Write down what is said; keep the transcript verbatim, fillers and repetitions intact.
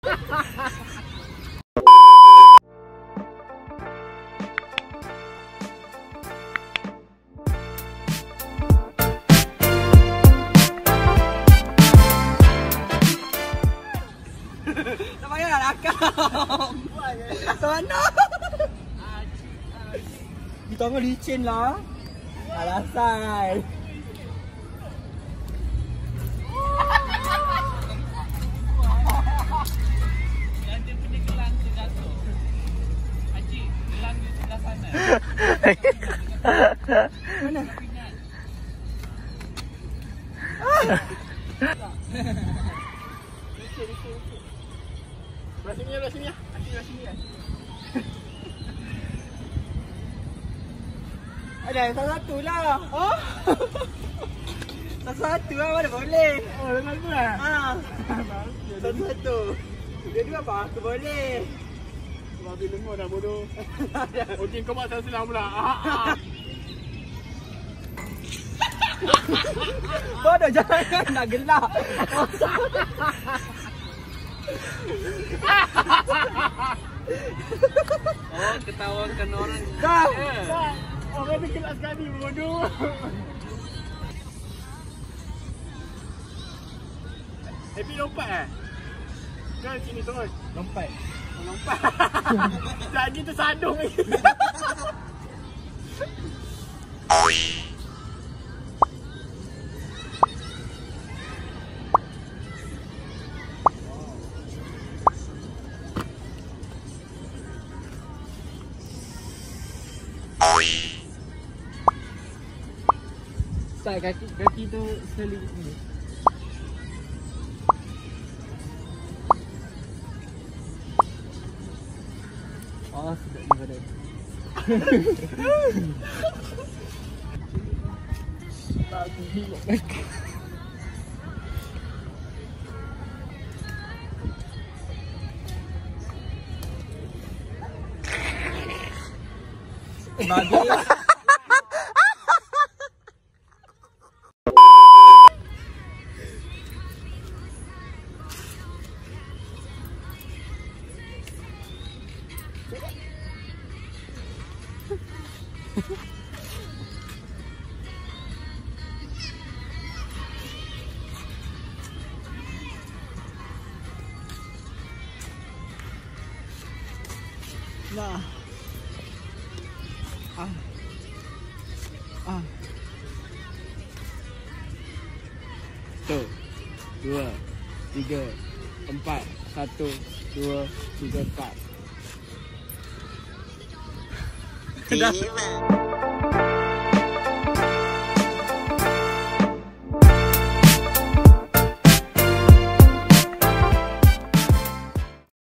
Tak payahlah rakam. Sana. Di tangan licin lah. Alasan. Nanti punya gelang tu jatuh. Haji, gelang di sebelah sana. Mana? Belah sini, belah sini. Asyik belah sini. Ada satu-satu lah. Oh. Satu-satu lah mana boleh. Oh, dengan tu lah. Ha. Satu-satu. Dia-dua apa aku boleh. Sebab habis lengur dah bodoh. Okey, kau buat salah pula. Bodoh jangan nak gelak. Oh, ketawakan orang. Kau. Tak. Orang tu gelak sekali, bodoh. Happy lompat eh? Kan sini terus. Lompat. Lompat. Lagi tersadung lagi. Tak, kaki kaki tu sekali ni. Oh, sedap ni badan. Tak gila. Bagi. Nah. Ah. Ah. Satu, dua, tiga, empat, satu, dua, tiga, empat. Dah.